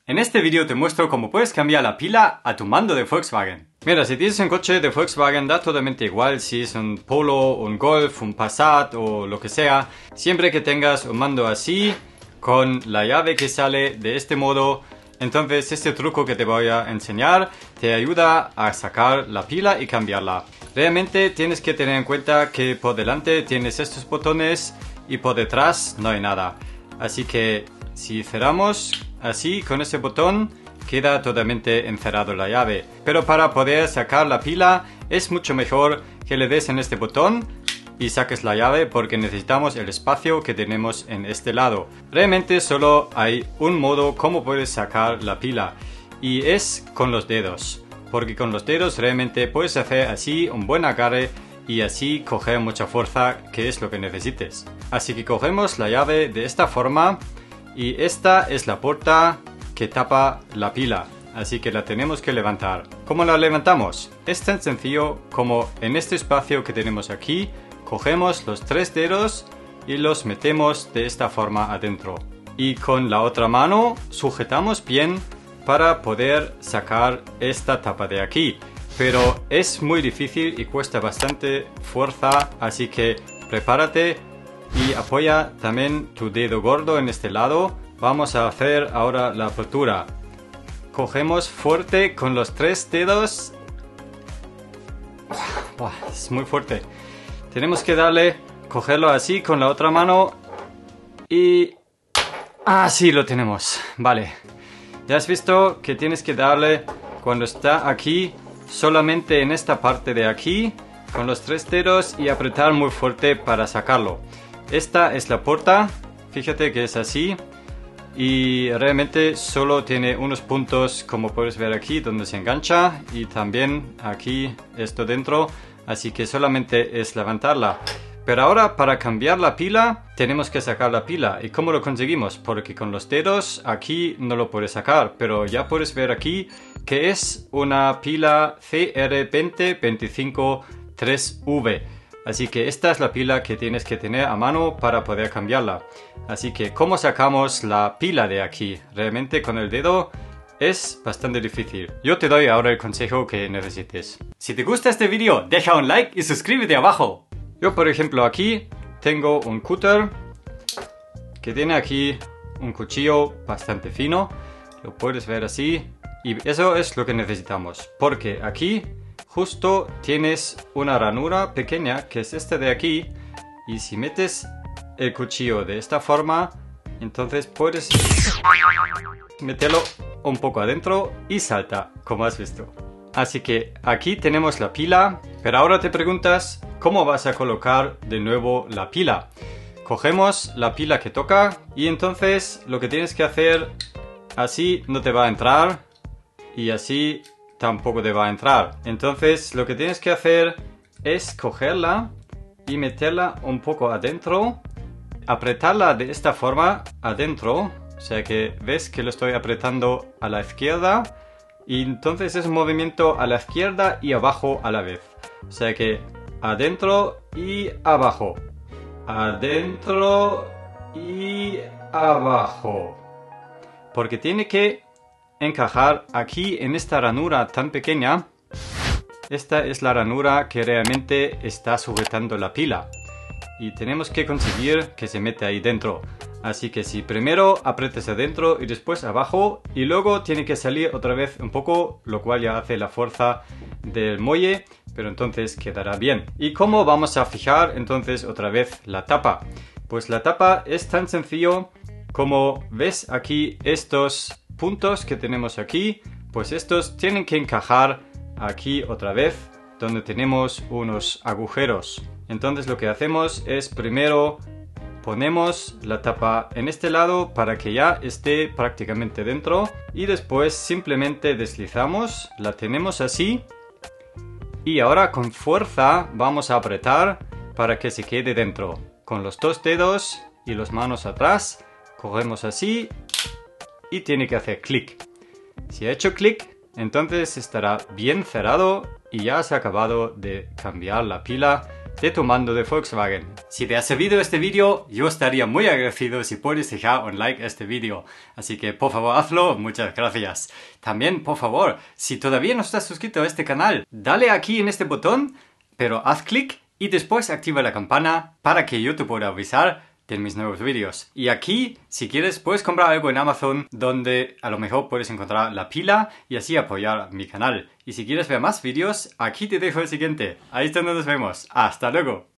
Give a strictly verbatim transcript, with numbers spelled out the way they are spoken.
En este vídeo te muestro cómo puedes cambiar la pila a tu mando de Volkswagen. Mira, si tienes un coche de Volkswagen da totalmente igual si es un Polo, un Golf, un Passat o lo que sea. Siempre que tengas un mando así, con la llave que sale de este modo, entonces este truco que te voy a enseñar te ayuda a sacar la pila y cambiarla. Realmente tienes que tener en cuenta que por delante tienes estos botones y por detrás no hay nada. Así que si cerramos así con ese botón, queda totalmente encerrado la llave. Pero para poder sacar la pila es mucho mejor que le des en este botón y saques la llave, porque necesitamos el espacio que tenemos en este lado. Realmente solo hay un modo como puedes sacar la pila y es con los dedos, porque con los dedos realmente puedes hacer así un buen agarre y así coger mucha fuerza, que es lo que necesites. Así que cogemos la llave de esta forma y esta es la puerta que tapa la pila, así que la tenemos que levantar. ¿Cómo la levantamos? Es tan sencillo como en este espacio que tenemos aquí, cogemos los tres dedos y los metemos de esta forma adentro. Y con la otra mano sujetamos bien para poder sacar esta tapa de aquí. Pero es muy difícil y cuesta bastante fuerza, así que prepárate y apoya también tu dedo gordo en este lado. Vamos a hacer ahora la apertura. Cogemos fuerte con los tres dedos. Uah, es muy fuerte. Tenemos que darle, cogerlo así con la otra mano y... ah, sí, lo tenemos. Vale. Ya has visto que tienes que darle cuando está aquí, solamente en esta parte de aquí, con los tres dedos y apretar muy fuerte para sacarlo. Esta es la puerta, fíjate que es así y realmente solo tiene unos puntos, como puedes ver aquí, donde se engancha, y también aquí esto dentro, así que solamente es levantarla. Pero ahora para cambiar la pila tenemos que sacar la pila. ¿Y cómo lo conseguimos? Porque con los dedos aquí no lo puedes sacar, pero ya puedes ver aquí que es una pila C R dos cero dos cinco tres V. Así que esta es la pila que tienes que tener a mano para poder cambiarla. Así que ¿cómo sacamos la pila de aquí? Realmente con el dedo es bastante difícil. Yo te doy ahora el consejo que necesites. Si te gusta este vídeo, deja un like y suscríbete abajo. Yo, por ejemplo, aquí tengo un cúter que tiene aquí un cuchillo bastante fino. Lo puedes ver así. Y eso es lo que necesitamos, porque aquí justo tienes una ranura pequeña, que es esta de aquí, y si metes el cuchillo de esta forma, entonces puedes meterlo un poco adentro y salta, como has visto. Así que aquí tenemos la pila, pero ahora te preguntas, ¿cómo vas a colocar de nuevo la pila? Cogemos la pila que toca y entonces lo que tienes que hacer, así no te va a entrar y así tampoco te va a entrar. Entonces lo que tienes que hacer es cogerla y meterla un poco adentro, apretarla de esta forma adentro, o sea que ves que lo estoy apretando a la izquierda y entonces es un movimiento a la izquierda y abajo a la vez, o sea que adentro y abajo, adentro y abajo, porque tiene que encajar aquí en esta ranura tan pequeña. Esta es la ranura que realmente está sujetando la pila y tenemos que conseguir que se mete ahí dentro. Así que si primero aprietas adentro y después abajo, y luego tiene que salir otra vez un poco, lo cual ya hace la fuerza del muelle, pero entonces quedará bien. ¿Y cómo vamos a fijar entonces otra vez la tapa? Pues la tapa es tan sencillo como ves aquí estos puntos que tenemos aquí, pues estos tienen que encajar aquí otra vez donde tenemos unos agujeros. Entonces lo que hacemos es primero ponemos la tapa en este lado para que ya esté prácticamente dentro y después simplemente deslizamos, la tenemos así y ahora con fuerza vamos a apretar para que se quede dentro. Con los dos dedos y las manos atrás cogemos así y tiene que hacer clic. Si ha hecho clic, entonces estará bien cerrado y ya has acabado de cambiar la pila de tu mando de Volkswagen. Si te ha servido este vídeo, yo estaría muy agradecido si puedes dejar un like a este vídeo. Así que por favor hazlo, muchas gracias. También, por favor, si todavía no estás suscrito a este canal, dale aquí en este botón, pero haz clic y después activa la campana para que yo te pueda avisar de mis nuevos vídeos. Y aquí, si quieres, puedes comprar algo en Amazon donde a lo mejor puedes encontrar la pila y así apoyar mi canal. Y si quieres ver más vídeos, aquí te dejo el siguiente. Ahí es donde nos vemos. ¡Hasta luego!